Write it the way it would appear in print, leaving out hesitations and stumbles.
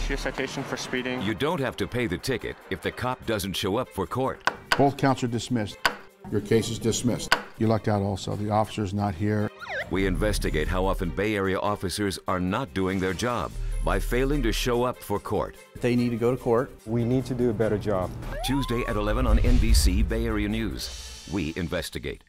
issue a citation for speeding. You don't have to pay the ticket if the cop doesn't show up for court. Both counts are dismissed. Your case is dismissed. You lucked out also. The officer's not here. We investigate how often Bay Area officers are not doing their job by failing to show up for court. They need to go to court. We need to do a better job. Tuesday at 11 on NBC Bay Area News. We investigate.